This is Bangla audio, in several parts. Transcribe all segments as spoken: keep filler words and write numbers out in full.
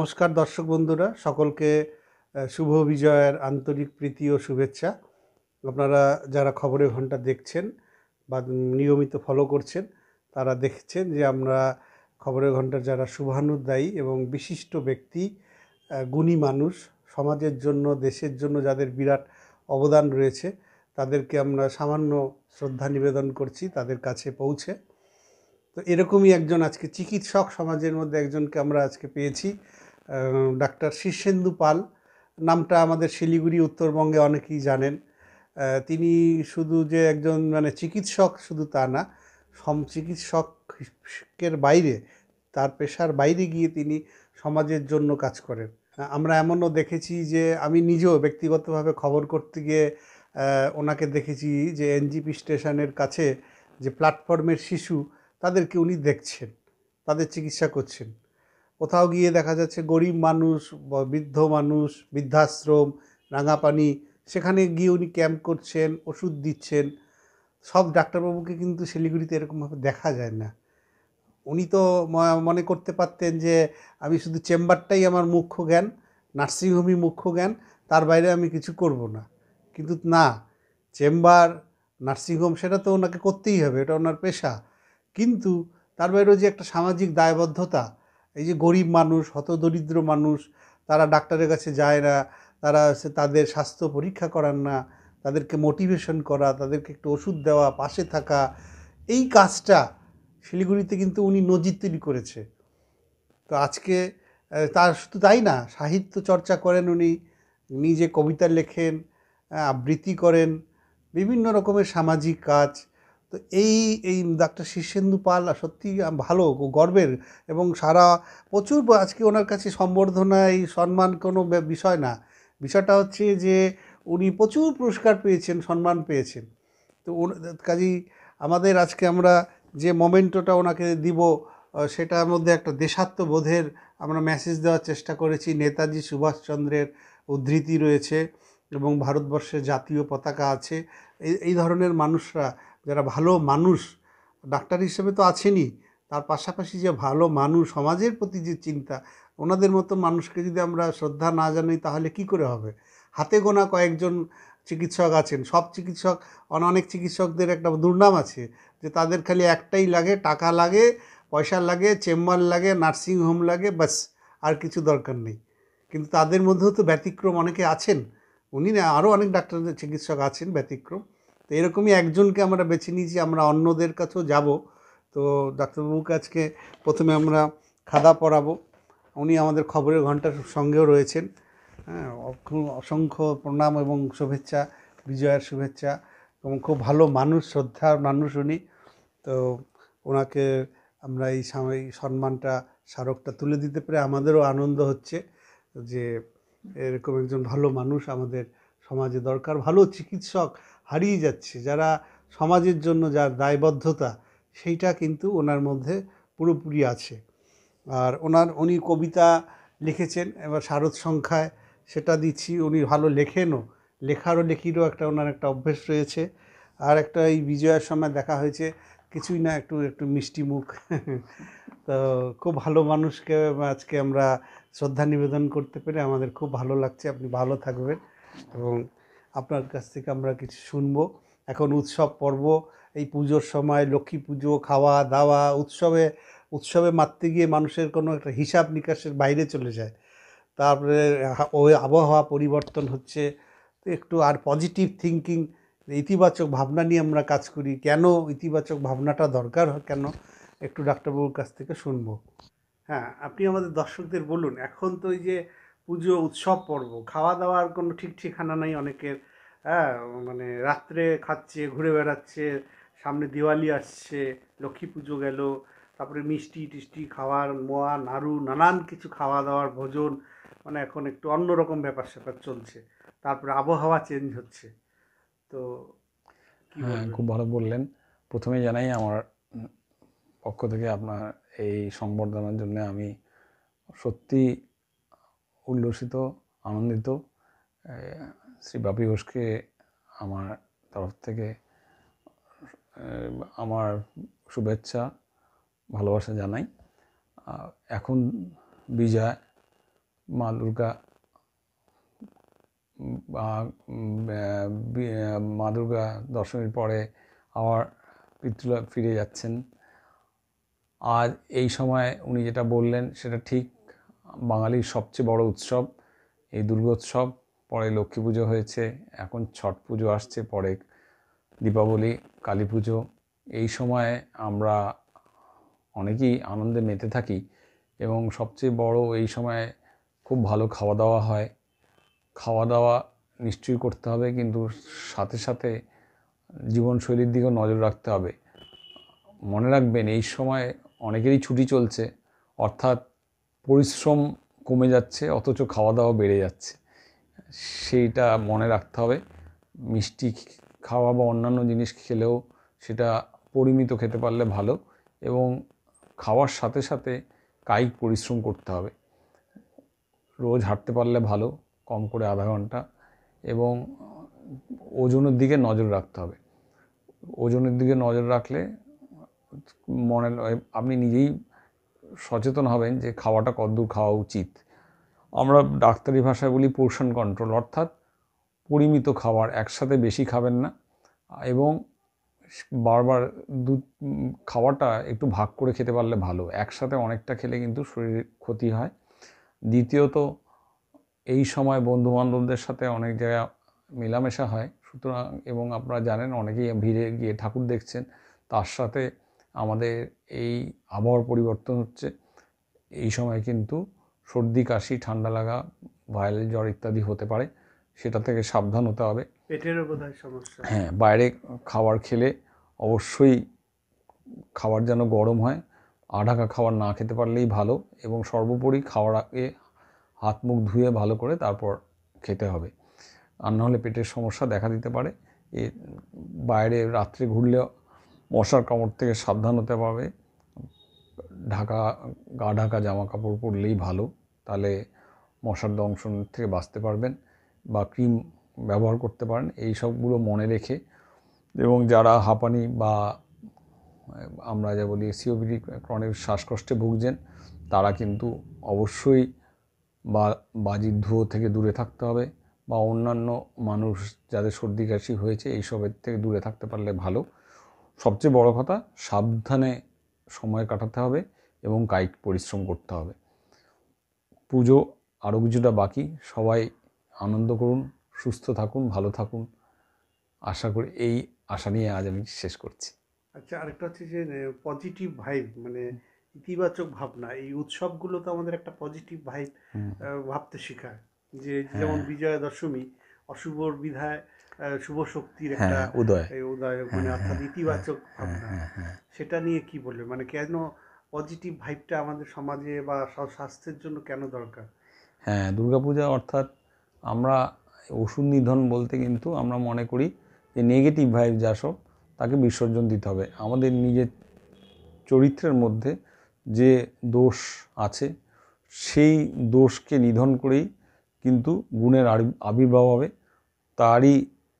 নমস্কার দর্শক বন্ধুরা, সকলকে শুভ বিজয়ের আন্তরিক প্রীতি ও শুভেচ্ছা। আপনারা যারা খবরের ঘন্টা দেখছেন বা নিয়মিত ফলো করছেন, তারা দেখছেন যে আমরা খবরের ঘন্টার যারা শুভানুদ্দায়ী এবং বিশিষ্ট ব্যক্তি, গুণী মানুষ, সমাজের জন্য দেশের জন্য যাদের বিরাট অবদান রয়েছে, তাদেরকে আমরা সামান্য শ্রদ্ধা নিবেদন করছি তাদের কাছে পৌঁছে। তো এরকমই একজন আজকে চিকিৎসক সমাজের মধ্যে একজনকে আমরা আজকে পেয়েছি, ডাক্তার শীর্ষেন্দু পাল। নামটা আমাদের শিলিগুড়ি উত্তরবঙ্গে অনেকেই জানেন। তিনি শুধু যে একজন মানে চিকিৎসক শুধু তা না, সম চিকিৎসকের বাইরে, তার পেশার বাইরে গিয়ে তিনি সমাজের জন্য কাজ করেন। আমরা এমনও দেখেছি যে আমি নিজেও ব্যক্তিগতভাবে খবর করতে গিয়ে ওনাকে দেখেছি যে এনজিপি স্টেশনের কাছে যে প্ল্যাটফর্মের শিশু, তাদেরকে উনি দেখছেন, তাদের চিকিৎসা করছেন। কোথাও গিয়ে দেখা যাচ্ছে গরিব মানুষ, বৃদ্ধ মানুষ, বৃদ্ধাশ্রম, রাঙাপানি, সেখানে গিয়ে উনি ক্যাম্প করছেন, ওষুধ দিচ্ছেন। সব ডাক্তারবাবুকে কিন্তু শিলিগুড়িতে এরকমভাবে দেখা যায় না। উনি তো মনে করতে পারতেন যে আমি শুধু চেম্বারটাই আমার মুখ্য জ্ঞান, নার্সিংহোমই মুখ্য জ্ঞান, তার বাইরে আমি কিছু করব না। কিন্তু না, চেম্বার, নার্সিংহোম সেটা তো ওনাকে করতেই হবে, এটা ওনার পেশা। কিন্তু তার বাইরেও যে একটা সামাজিক দায়বদ্ধতা, এই যে গরিব মানুষ, হতদরিদ্র মানুষ, তারা ডাক্তারের কাছে যায় না, তারা তাদের স্বাস্থ্য পরীক্ষা করান না, তাদেরকে মোটিভেশন করা, তাদেরকে একটু ওষুধ দেওয়া, পাশে থাকা, এই কাজটা শিলিগুড়িতে কিন্তু উনি নজির তৈরি করেছে। তো আজকে তার শুধু তাই না, সাহিত্য চর্চা করেন উনি, নিজে কবিতা লেখেন, আবৃত্তি করেন, বিভিন্ন রকমের সামাজিক কাজ। তো এই এই ডাক্তার শীর্ষেন্দু পাল সত্যি ভালো, গর্বের, এবং সারা প্রচুর আজকে ওনার কাছে সম্বর্ধনা, এই সম্মান কোনো বিষয় না। বিষয়টা হচ্ছে যে উনি প্রচুর পুরস্কার পেয়েছেন, সম্মান পেয়েছেন। তো কাজেই আমাদের আজকে আমরা যে মোমেন্টোটা ওনাকে দিব, সেটার মধ্যে একটা দেশাত্মবোধের আমরা মেসেজ দেওয়ার চেষ্টা করেছি। নেতাজি সুভাষচন্দ্রের উদ্ধৃতি রয়েছে এবং ভারতবর্ষের জাতীয় পতাকা আছে। এই এই ধরনের মানুষরা, যারা ভালো মানুষ, ডাক্তার হিসেবে তো আছেনই, তার পাশাপাশি যে ভালো মানুষ, সমাজের প্রতি যে চিন্তা, ওনাদের মতো মানুষকে যদি আমরা শ্রদ্ধা না জানাই তাহলে কি করে হবে? হাতে গোনা কয়েকজন চিকিৎসক আছেন। সব চিকিৎসক, অনেক চিকিৎসকদের একটা দুর্নাম আছে যে তাদের খালি একটাই লাগে, টাকা লাগে, পয়সা লাগে, চেম্বার লাগে, নার্সিং হোম লাগে, বাস, আর কিছু দরকার নেই। কিন্তু তাদের মধ্যেও তো ব্যতিক্রম অনেকে আছেন। উনি না, আরও অনেক ডাক্তারদের চিকিৎসক আছেন ব্যতিক্রম। তো এরকমই একজনকে আমরা বেছে নিয়েছি, আমরা অন্যদের কাছেও যাব। তো ডাক্তারবাবুকে আজকে প্রথমে আমরা খাদা পরাবো। উনি আমাদের খবরের ঘন্টার সঙ্গেও রয়েছেন। হ্যাঁ, অসংখ্য প্রণাম এবং শুভেচ্ছা, বিজয়ের শুভেচ্ছা। এবং খুব ভালো মানুষ, শ্রদ্ধার মানুষ উনি। তো ওনাকে আমরা এই সম্মানটা, স্মারকটা তুলে দিতে পেরে আমাদেরও আনন্দ হচ্ছে যে এরকম একজন ভালো মানুষ আমাদের সমাজে দরকার। ভালো চিকিৎসক হারিয়ে যাচ্ছে, যারা সমাজের জন্য যার দায়বদ্ধতা, সেইটা কিন্তু ওনার মধ্যে পুরোপুরি আছে। আর ওনার উনি কবিতা লিখেছেন, এবার শারদ সংখ্যায় সেটা দিচ্ছি। উনি ভালো লেখেনও, লেখারও লেখিরও একটা ওনার একটা অভ্যেস রয়েছে। আর একটা এই বিজয়ের সময় দেখা হয়েছে, কিছুই না, একটু একটু মিষ্টি মুখ। তো খুব ভালো মানুষকে আজকে আমরা শ্রদ্ধা নিবেদন করতে পেরে আমাদের খুব ভালো লাগছে। আপনি ভালো থাকবেন এবং আপনার কাছ থেকে আমরা কিছু শুনবো। এখন উৎসব পর্ব, এই পুজোর সময়, লক্ষ্মী পুজো, খাওয়া দাওয়া, উৎসবে উৎসবে মারতে গিয়ে মানুষের কোনো একটা হিসাব নিকাশের বাইরে চলে যায়। তারপরে ওই আবহাওয়া পরিবর্তন হচ্ছে, তো একটু আর পজিটিভ থিঙ্কিং, ইতিবাচক ভাবনা নিয়ে আমরা কাজ করি। কেন ইতিবাচক ভাবনাটা দরকার, কেন, একটু ডাক্তারবাবুর কাছ থেকে শুনবো। হ্যাঁ, আপনি আমাদের দর্শকদের বলুন, এখন তো এই যে পুজো, উৎসব পর্ব, খাওয়া দাওয়ার কোনো ঠিক ঠিকানা নাই অনেকের। হ্যাঁ, মানে রাত্রে খাচ্ছে, ঘুরে বেড়াচ্ছে, সামনে দিওয়ালি আসছে, লক্ষ্মী পুজো গেল, তারপরে মিষ্টি টিষ্টি খাওয়ার, মোয়া নাড়ু, নানান কিছু খাওয়া দাওয়ার ভোজন, মানে এখন একটু অন্যরকম ব্যাপার স্যাপার চলছে। তারপরে আবহাওয়া চেঞ্জ হচ্ছে। তো হ্যাঁ, খুব ভালো বললেন। প্রথমে জানাই আমার পক্ষ থেকে আপনার এই সংবর্ধনার জন্য আমি সত্যি উল্লসিত, আনন্দিত। শ্রী বাপি ঘোষকে আমার তরফ থেকে আমার শুভেচ্ছা, ভালোবাসা জানাই। এখন বিজয়, মা দুর্গা মা দুর্গা দশমীর পরে আবার পিতৃলোক ফিরে যাচ্ছেন। আর এই সময় উনি যেটা বললেন সেটা ঠিক, বাঙালির সবচেয়ে বড় উৎসব এই দুর্গোৎসব। পরে লক্ষ্মী পুজো হয়েছে, এখন ছট পুজো আসছে, পরে দীপাবলি, কালী পুজো। এই সময় আমরা অনেকেই আনন্দে মেতে থাকি এবং সবচেয়ে বড় এই সময় খুব ভালো খাওয়া দাওয়া হয়। খাওয়া দাওয়া নিশ্চয়ই করতে হবে, কিন্তু সাথে সাথে জীবনশৈলীর দিকেও নজর রাখতে হবে। মনে রাখবেন এই সময় অনেকেরই ছুটি চলছে, অর্থাৎ পরিশ্রম কমে যাচ্ছে অথচ খাওয়া দাওয়া বেড়ে যাচ্ছে। সেইটা মনে রাখতে হবে। মিষ্টি খাওয়া বা অন্যান্য জিনিস খেলেও সেটা পরিমিত খেতে পারলে ভালো, এবং খাওয়ার সাথে সাথে কায়িক পরিশ্রম করতে হবে। রোজ হাঁটতে পারলে ভালো, কম করে আধা ঘন্টা, এবং ওজনের দিকে নজর রাখতে হবে। ওজনের দিকে নজর রাখলে মনে আপনি নিজেই সচেতন হবেন যে খাওয়াটা কতদূর খাওয়া উচিত। আমরা ডাক্তারি ভাষায় বলি পোর্শন কন্ট্রোল, অর্থাৎ পরিমিত খাবার, একসাথে বেশি খাবেন না, এবং বারবার দুধ খাওয়াটা একটু ভাগ করে খেতে পারলে ভালো। একসাথে অনেকটা খেলে কিন্তু শরীরের ক্ষতি হয়। দ্বিতীয়ত, এই সময় বন্ধুবান্ধবদের সাথে অনেক জায়গায় মেলামেশা হয়, সুতরাং, এবং আপনারা জানেন অনেকেই ভিড়ে গিয়ে ঠাকুর দেখছেন, তার সাথে আমাদের এই আবহাওয়ার পরিবর্তন হচ্ছে। এই সময় কিন্তু সর্দি, কাশি, ঠান্ডা লাগা, ভাইরাল জ্বর ইত্যাদি হতে পারে, সেটা থেকে সাবধান হতে হবে। পেটেরও বোধহয় সমস্যা। হ্যাঁ, বাইরে খাবার খেলে অবশ্যই খাবার যেন গরম হয়, আঢাকা খাবার না খেতে পারলেই ভালো, এবং সর্বোপরি খাওয়ার আগে হাত মুখ ধুয়ে ভালো করে তারপর খেতে হবে, আর নাহলে পেটের সমস্যা দেখা দিতে পারে। এ বাইরে রাত্রে ঘুরলে মশার কামড় থেকে সাবধান হতে পারবে। ঢাকা গা ঢাকা জামা কাপড় পরলেই ভালো, তাহলে মশার দংশন থেকে বাঁচতে পারবেন, বা ক্রিম ব্যবহার করতে পারেন। এই সবগুলো মনে রেখে, এবং যারা হাঁপানি বা আমরা যা বলি সিওপিডি ক্রনিক শ্বাসকষ্টে ভুগছেন, তারা কিন্তু অবশ্যই বা বাজির ধুয়ো থেকে দূরে থাকতে হবে, বা অন্যান্য মানুষ যাদের সর্দি কাশি হয়েছে এইসবের থেকে দূরে থাকতে পারলে ভালো। সবচেয়ে বড় কথা, সাবধানে সময় কাটাতে হবে এবং কায়িক পরিশ্রম করতে হবে। পুজো আরও কিছুটা বাকি, সবাই আনন্দ করুন, সুস্থ থাকুন, ভালো থাকুন, আশা করি। এই আশা নিয়ে আজ আমি শেষ করছি। আচ্ছা, আরেকটা হচ্ছে যে পজিটিভ ভাইব, মানে ইতিবাচক ভাবনা। এই উৎসবগুলো তো আমাদের একটা পজিটিভ ভাইব ভাবতে শেখায়, যে যেমন বিজয়া দশমী, অশুভর বিধায় শুভ শক্তির একটা উদয় উদয়, মানে অর্থাৎ ইতিবাচক ভাবনা। সেটা নিয়ে কি বলবে, মানে কেন পজিটিভ ভাইবটা আমাদের সমাজে বা স্বাস্থ্যের জন্য কেন দরকার? হ্যাঁ, দুর্গাপূজা অর্থাৎ আমরা ওষুধ নিধন বলতে কিন্তু আমরা মনে করি যে নেগেটিভ ভাইব যা সব তাকে বিসর্জন দিতে হবে। আমাদের নিজের চরিত্রের মধ্যে যে দোষ আছে সেই দোষকে নিধন করেই কিন্তু গুণের আবির্ভাব হবে। তারই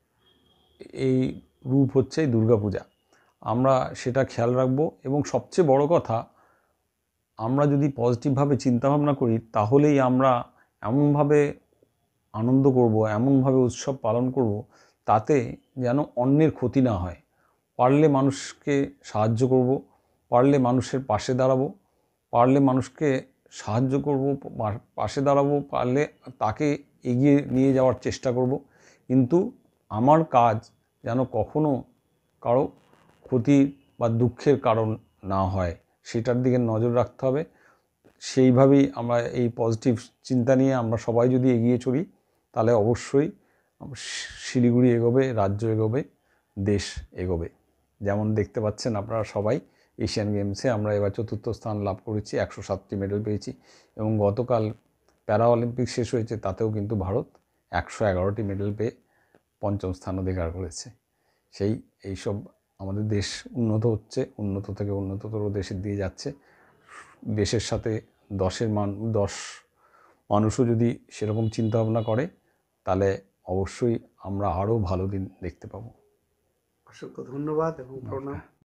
এই রূপ হচ্ছে এই দুর্গাপূজা। আমরা সেটা খেয়াল রাখবো, এবং সবচেয়ে বড় কথা, আমরা যদি পজিটিভভাবে চিন্তাভাবনা করি তাহলেই আমরা এমনভাবে আনন্দ করব, এমনভাবে উৎসব পালন করব, তাতে যেন অন্যের ক্ষতি না হয়। পারলে মানুষকে সাহায্য করব, পারলে মানুষের পাশে দাঁড়াবো, পারলে মানুষকে সাহায্য করব, পাশে দাঁড়াবো, পারলে তাকে এগিয়ে নিয়ে যাওয়ার চেষ্টা করব। কিন্তু আমার কাজ যেন কখনো কারো ক্ষতি বা দুঃখের কারণ না হয়, সেটার দিকে নজর রাখতে হবে। সেইভাবেই আমরা এই পজিটিভ চিন্তা নিয়ে আমরা সবাই যদি এগিয়ে চলি, তাহলে অবশ্যই শিলিগুড়ি এগোবে, রাজ্য এগোবে, দেশ এগোবে। যেমন দেখতে পাচ্ছেন আপনারা সবাই, এশিয়ান গেমসে আমরা এবার চতুর্থ স্থান লাভ করেছি, একশো সাতটি মেডেল পেয়েছি, এবং গতকাল প্যারা অলিম্পিক শেষ হয়েছে, তাতেও কিন্তু ভারত একশো এগারোটি মেডেল পেয়ে পঞ্চম স্থান অধিকার করেছে। সেই এইসব আমাদের দেশ উন্নত হচ্ছে, উন্নত থেকে উন্নততর দেশের দিয়ে যাচ্ছে। দেশের সাথে দশের মান দশ মানুষও যদি সেরকম চিন্তাভাবনা করে, তাহলে অবশ্যই আমরা আরও ভালো দিন দেখতে পাবো। অসংখ্য ধন্যবাদ এবং প্রণাম।